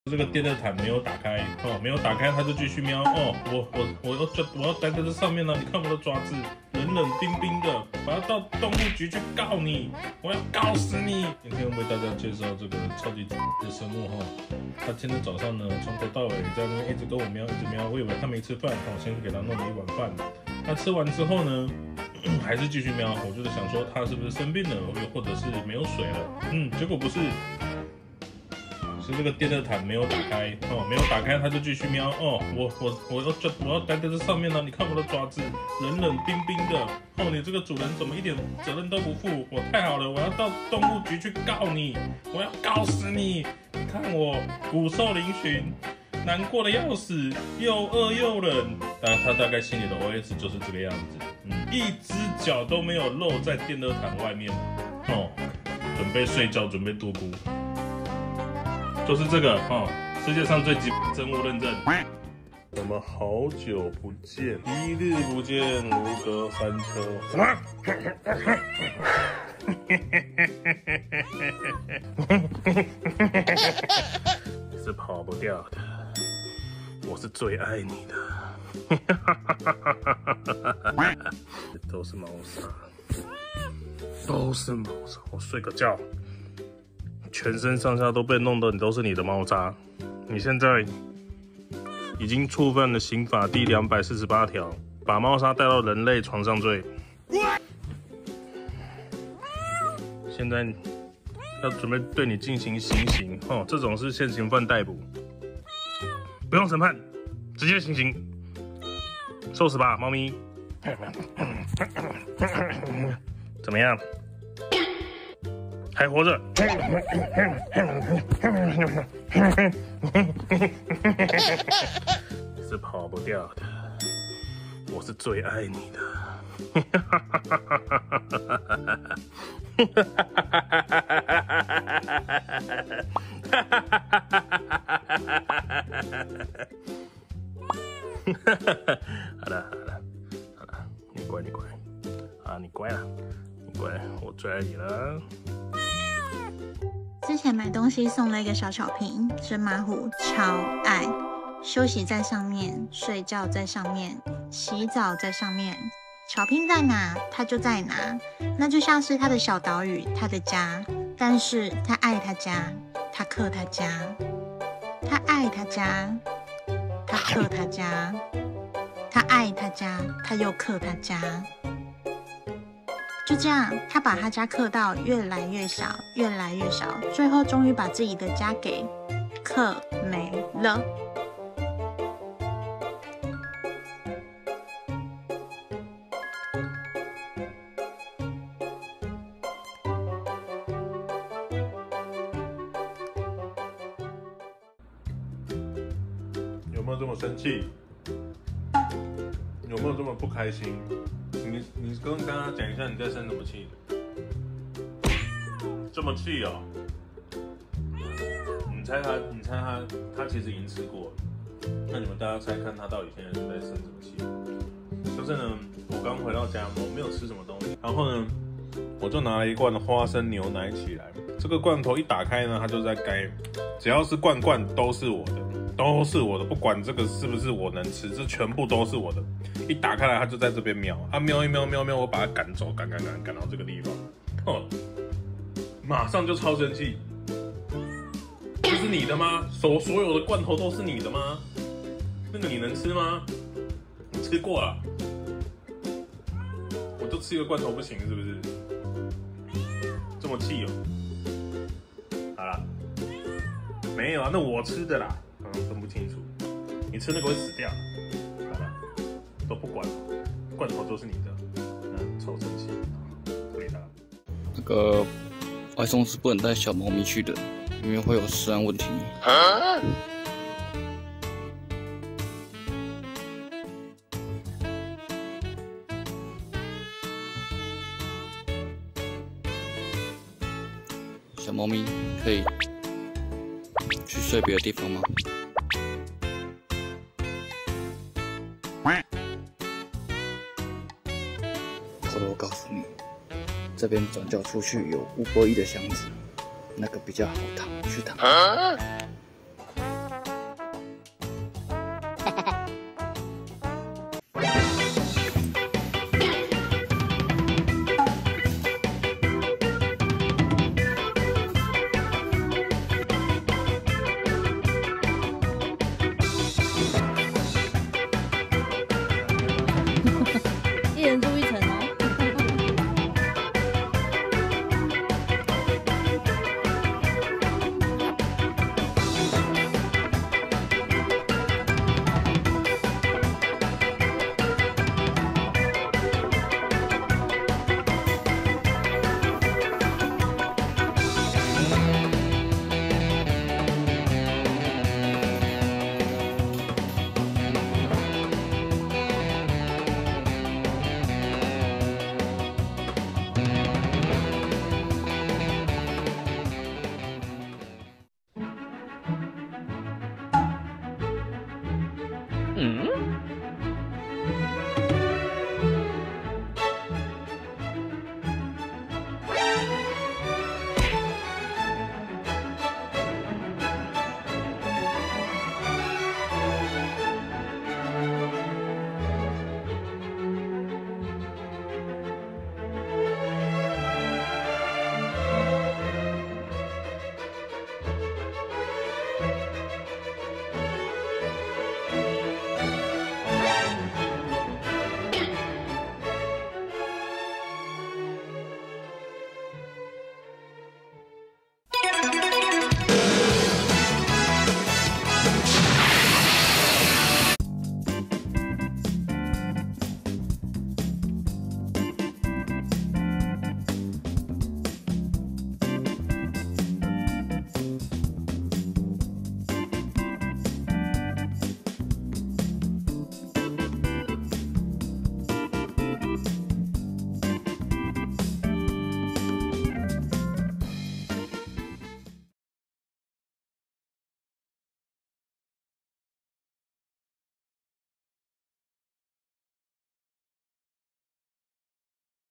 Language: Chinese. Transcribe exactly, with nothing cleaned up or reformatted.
这个电热毯没有打开哦，没有打开，它就继续喵哦。我我我要就我要待在这上面呢、啊，你看我的爪子冷冷冰冰的，我要到动物局去告你，我要告死你！今天为大家介绍这个超级的生物哈，他今天早上呢从头到尾在那边一直跟我喵，一直喵，我以为他没吃饭，我先给他弄了一碗饭。他吃完之后呢，还是继续喵，我就是想说他是不是生病了，又或者是没有水了，嗯，结果不是。是这个电热毯没有打开哦，没有打开，它就继续喵哦。我我我要就我要待在这上面呢、啊，你看我的爪子冷冷冰冰的哦。你这个主人怎么一点责任都不负？我太好了，我要到动物局去告你，我要告死你！你看我骨瘦嶙峋，难过的要死，又饿又冷。当然，他大概心里的 O S 就是这个样子，嗯，一只脚都没有露在电热毯外面哦，准备睡觉，准备度孤。就是这个哦，世界上最基本生物认证。我们好久不见，一日不见如隔三秋。什么？你是跑不掉的，我是最爱你的。都是猫砂，都是猫砂。我睡个觉。全身上下都被弄得你都是你的猫砂，你现在已经触犯了刑法第两百四十八条，把猫砂带到人类床上罪。现在要准备对你进行行刑哦，这种是现行犯逮捕，不用审判，直接行刑，受死吧，猫咪！怎么样？还活着，是跑不掉的，我是最爱你的。好了好了好了，你乖你乖，啊你乖了，你乖，我最爱你了。 之前买东西送了一个小巧瓶，真马虎超爱，休息在上面，睡觉在上面，洗澡在上面，巧瓶在哪它就在哪，那就像是他的小岛屿，他的家。但是他爱他家，他克他家，他爱他家，他克他家，他爱他家，他又克他家。就这样，他把他家刻到越来越小，越来越小，最后终于把自己的家给刻没了。 有没有这么生气？有没有这么不开心？你你跟大家讲一下你在生什么气的？这么气哦！你猜他，你猜他，他其实已经吃过了。那你们大家猜看他到底现在是在生什么气？就是呢，我刚回到家，我没有吃什么东西，然后呢，我就拿了一罐花生牛奶起来。这个罐头一打开呢，它就在该，只要是罐罐都是我的。都是我的，不管这个是不是我能吃，这全部都是我的。一打开来，它就在这边喵，啊喵一喵喵喵，我把它赶走，赶赶赶赶到这个地方，哦，马上就超生气。这是你的吗？所所有的罐头都是你的吗？那个你能吃吗？你吃过了，我就吃一个罐头不行是不是？这么气哦？好啦，没有啊，那我吃的啦。分不清楚，你吃那个会死掉。好了，都不管，罐头都是你的，嗯，超生气，不理他。 那个外送是不能带小猫咪去的，因为会有食安问题。啊？小猫咪可以去睡别的地方吗？偷偷告诉你，这边转角出去有五百亿的箱子，那个比较好躺，去躺。啊嗯。